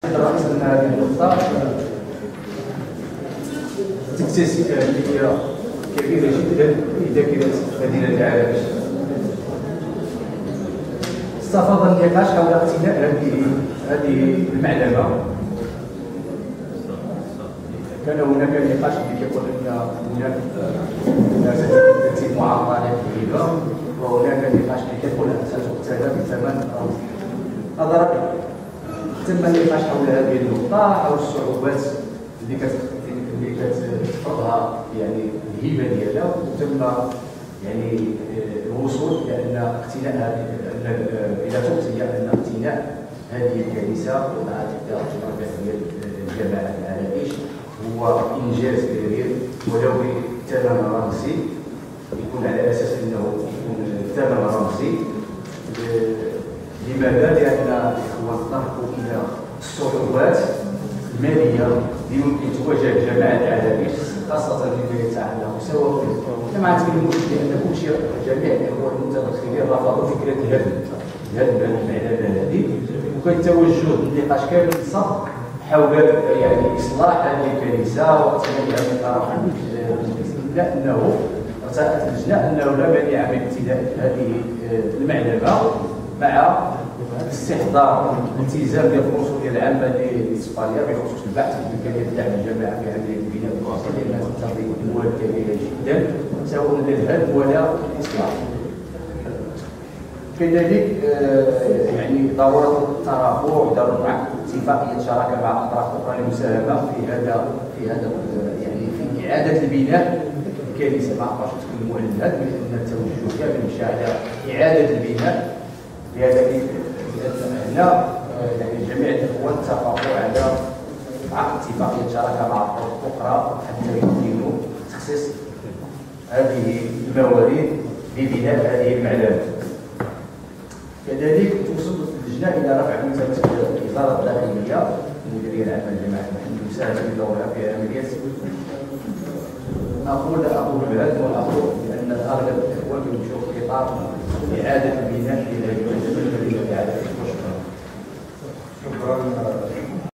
رأس هذه النقطة تكتسب أهمية كبيرة جدا في ذاكرة مدينة العرائش. استفاض النقاش حول اقتناء هذه المعلمة. كان هناك نقاش يقول ان هناك ستتم معاملات جيدة، وهناك نقاش يقول انها ستقتنى بثمن رمزي. تم النقاش حول هذه النقطة، حول الصعوبات اللي كتفرضها يعني الهبة ديالها، وتم يعني الوصول الى ان اقتناء الى توصية ان اقتناء هذه الكنيسة وقعت تحت الاشراف ديال الجماعة العرائش هو انجاز كبير، ولو بثمن رمزي يكون على اساس انه يكون ثمن رمزي. لماذا؟ لأن الإخوان تطرقوا إلى الصعوبات المالية اللي يمكن تواجه الجماعة العرائش، خاصة فيما يتعلق سواء كما تكلموا بأن كل شيء جميع الإخوان المتدخلين رفضوا فكرة الهدم المعلمة هذه، وكان توجه النقاش كامل صب حول يعني إصلاح هذه الكنيسة واقتنائها من طرف المسلمين، لأنه ارتأت اللجنة أنه لا مانع من ابتداء هذه المعلمة مع استحضار الالتزام ديال القنصليه العامه لاسبانيا بخصوص البحث في امكانيه دعم الجماعه في هذه البناء الوطني، لانها تقتضي اموال كبيره جدا سواء للهدم ولا الاصلاح. كذلك يعني ضروره الترافع وضروره اتفاقيه شراكه مع اطراف اخرى للمساهمه في هذا يعني في اعاده البناء الكنيسه. ما عرفتش تكلموا على الهدم لان التوجه كامل مشى على اعاده البناء. لهذا هنا يعني جميع الاخوان اتفقوا على عقد اتفاقيه شراكه مع اطراف اخرى حتى يمكنوا تخصيص هذه الموارد لبناء هذه المعلمه. كذلك توصل اللجنه الى رفع ملزمه الوزاره الداخليه المديريه العامه للجماعه المساهمه بدورها في عمليه اقول بهذا والاخر، لان اغلب الاخوان يمشوا في اطار اعاده البناء الى